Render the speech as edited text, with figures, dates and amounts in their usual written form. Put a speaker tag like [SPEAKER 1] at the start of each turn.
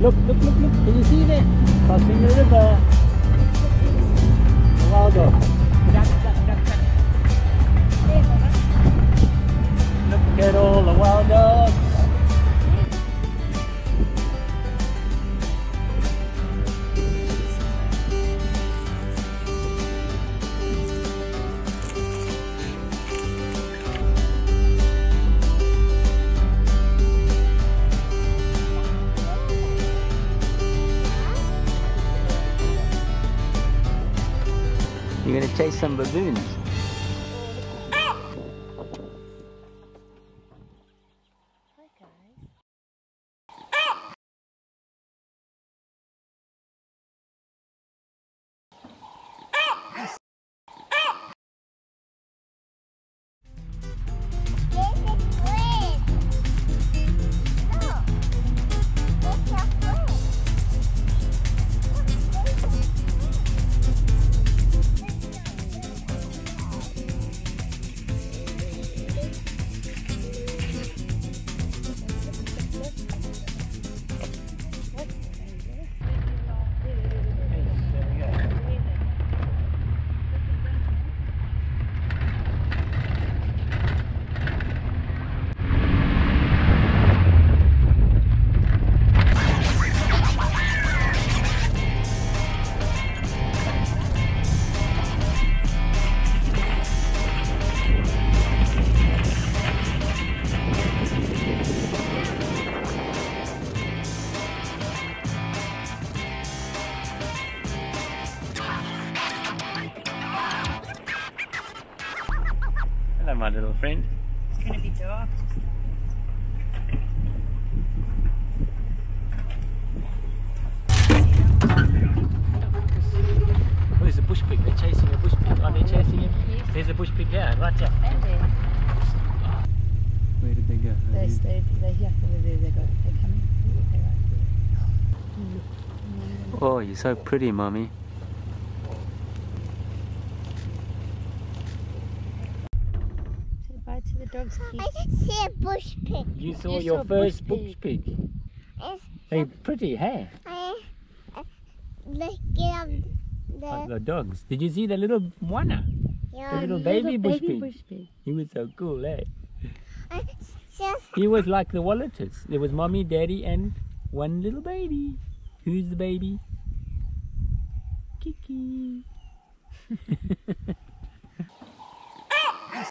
[SPEAKER 1] Look, look, look, look. Can you see that? Crossing the river. The wild dog. Duck, duck, duck, duck. Look at all the wild dogs. You're going to chase some baboons. Hello, my little friend.
[SPEAKER 2] It's going to be dark.
[SPEAKER 1] Oh, there's a bush pig. They're chasing a bush pig. Are they chasing him?
[SPEAKER 2] Yes.
[SPEAKER 1] There's a bush pig there, right there.
[SPEAKER 2] And there.
[SPEAKER 1] Where did they go?
[SPEAKER 2] They're here. There they go. They're coming. They're right there.
[SPEAKER 1] Oh, you're so pretty, Mommy.
[SPEAKER 2] Say bye to the dogs, Kiki.
[SPEAKER 3] I can see a bush pig.
[SPEAKER 1] You saw
[SPEAKER 2] You
[SPEAKER 1] your
[SPEAKER 2] saw a
[SPEAKER 1] first
[SPEAKER 2] bush
[SPEAKER 1] bush pig.
[SPEAKER 3] It's,
[SPEAKER 1] They're pretty, hey?
[SPEAKER 3] let's get up
[SPEAKER 1] Like
[SPEAKER 3] there.
[SPEAKER 1] the dogs. Did you see the little Moana? The
[SPEAKER 3] Yeah,
[SPEAKER 1] little baby bush pig.
[SPEAKER 2] bush pig.
[SPEAKER 1] He was so cool, eh?
[SPEAKER 3] just
[SPEAKER 1] He was like the Wolhuters. There was mommy, daddy, and one little baby. Who's the baby? KiKi.